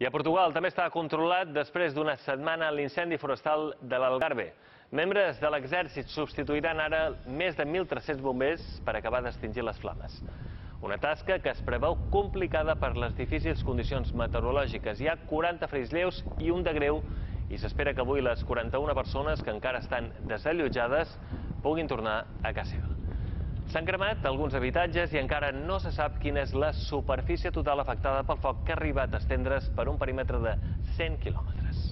I a Portugal també està controlat després d'una setmana l'incendi forestal de l'Algarve. Membres de l'exèrcit substituiran ara més de 1.300 bombers per acabar d'extingir les flames. Una tasca que es preveu complicada per les difícils condicions meteorològiques. Hi ha 40 ferits lleus i un de greu i s'espera que avui les 41 persones que encara estan desallotjades puguin tornar a casa seva. S'han cremat alguns habitatges i encara no se sap quina és la superfície total afectada pel foc que ha arribat a estendre's per un perímetre de 100 quilòmetres.